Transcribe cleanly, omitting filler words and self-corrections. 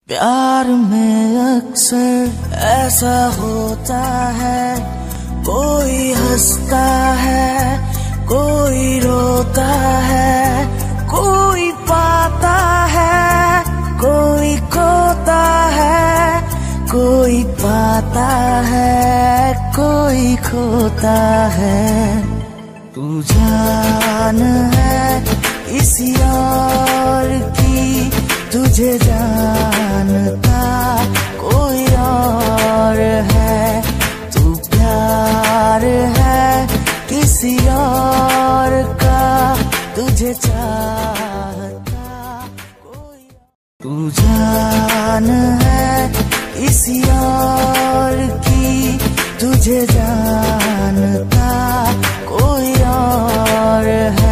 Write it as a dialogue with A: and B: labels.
A: प्यार में अक्सर ऐसा होता है, कोई हंसता है, कोई रोता है, कोई पाता है, कोई खोता है, कोई पाता है, कोई खोता है। तू जान है किसी और की, तुझे जानता कोई और है। तू प्यार है किसी और का, तुझे चाहता कोई। तू जान है किसी और की, तुझे जानता कोई और है।